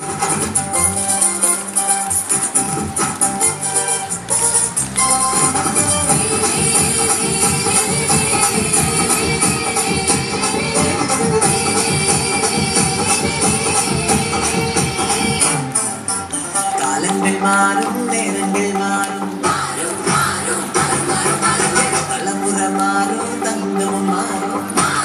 காலங்கள் மாறும், நேரங்கள் மாறும், தலைமுறை மாறும், தங்கமும் மாறும்.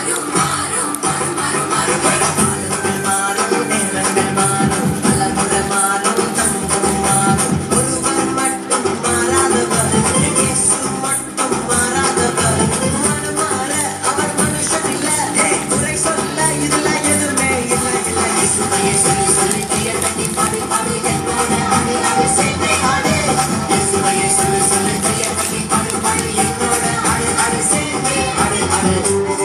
காலங்கள் மாறும், நேரங்கள் மாறும், தலைமுறை மாறும், தங்கமும் மாறும். ஒருவர் மட்டும் மாறாதவர், இயேசு மட்டும் மாறாதவர். மாற அவர் மனுஷன் இல்ல, குறை சொல்ல இதுல எதுவுமே இல்லை. இயேசுவையே சொல்லி சொல்லி கையை தட்டி பாடு பாடு என்னோட ஆடு ஆடு சேர்ந்தே ஆடு. இயேசுவையே சொல்லி சொல்லி கையை தட்டி பாடு பாடு என்னோட ஆடு ஆடு சேர்ந்தே ஆடு ஆடு.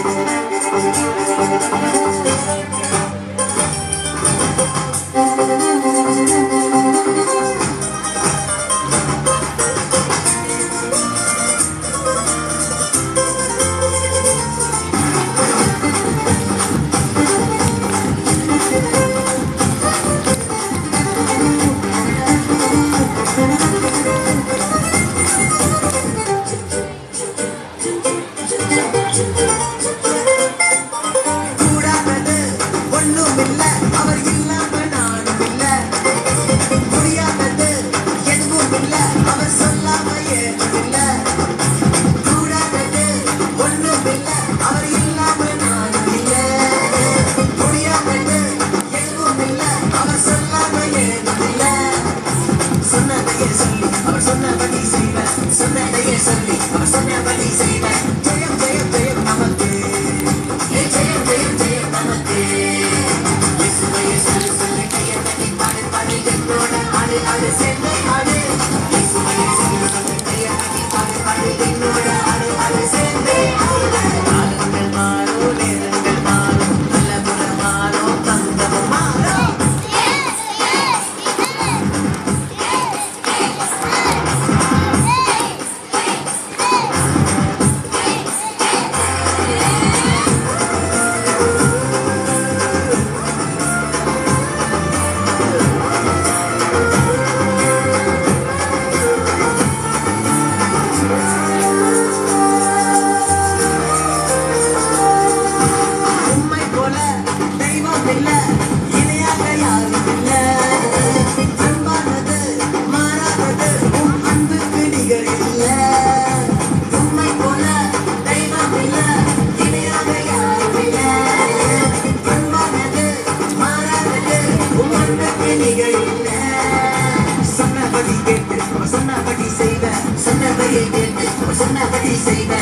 கூடாதது ஒண்ணும் இல்ல, அவர் இல்லாம நானும் இல்ல. முடியாதது எதுவும் இல்ல, அவர் சொல்லாம ஏதும் இல்ல. கூடாதது ஒண்ணும் இல்ல, அவர் இல்லாம நானும் இல்ல. முடியாதது எதுவும் இல்ல, அவர் சொல்லாம ஏதும் இல்ல. சொன்னதையே சொல்லி அவர் சொன்னபடி செய்வேன், சொன்னதையே சொல்லி அவர் சொன்னபடி செய்வேன். ஜெயம் ஜெயம் ஜெயம் நமக்கு, ஜெயம் ஜெயம் ஜெயம் நமக்கு. இயேசுவையே சொல்லி சொல்லி கையை தட்டி பாடு பாடு என்னோட ஆடு ஆடு சேர்ந்தே ஆடு. இயேசுவையே சொல்லி சொல்லி கையை தட்டி பாடு பாடு என்னோட ஆடு ஆடு சேர்ந்தே ஆடு. காலங்கள் மாறும், நேரங்கள் மாறும், தலைமுறை மாறும், தங்கமும் மாறும். உம்மை போல தெய்வம் இல்ல, இணையாக யாரும் இல்ல. அன்பானது மாறாதது, உம் அன்புக்கு நிகர் இல்ல. உம்மை போல தெய்வம் இல்ல, இணையாக யாரும் இல்ல. அன்பானது மாறாதது, உம் அன்புக்கு நிகர் இல்ல. சொன்னபடி கேட்டு அவர் சொன்னபடி செய்வேன், சொன்னபடியை கேட்டு அவர் சொன்னபடி செய்வேன்.